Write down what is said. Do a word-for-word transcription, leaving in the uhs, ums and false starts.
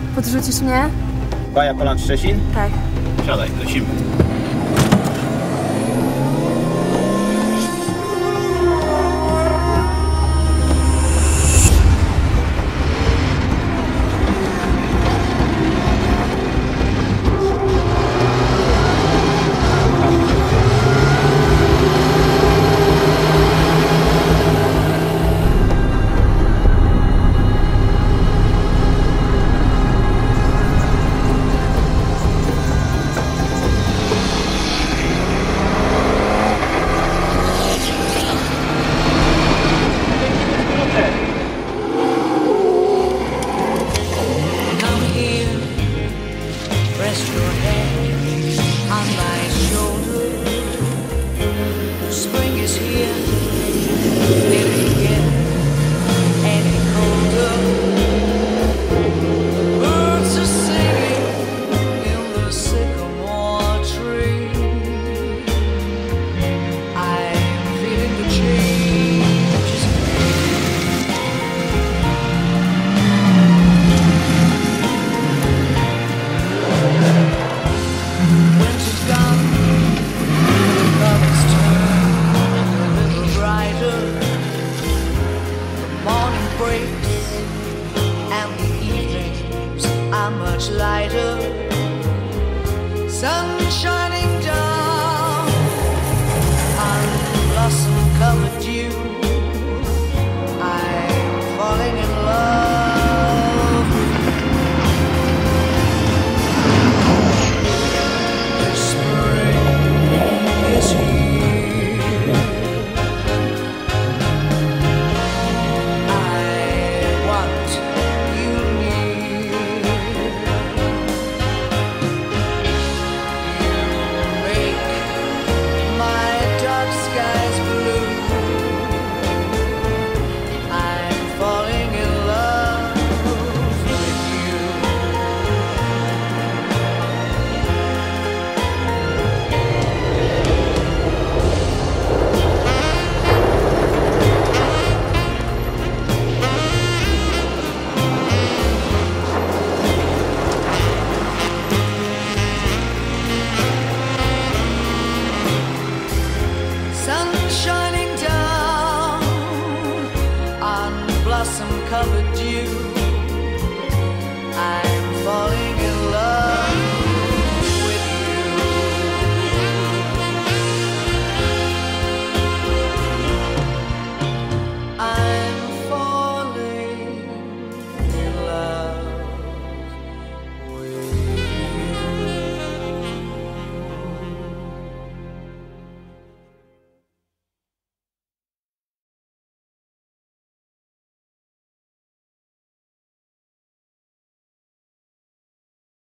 Podrzucisz mnie? Baja Poland Szczecin? Tak. Siadaj, lecimy. Rest your head on my shoulder. Spring is here, it ain't getting any colder. Birds are singing in the sycamore tree. I'm feeling the changes. Winter's gone, the colors turn a little brighter. The morning breaks and the evenings are much lighter. Sun shining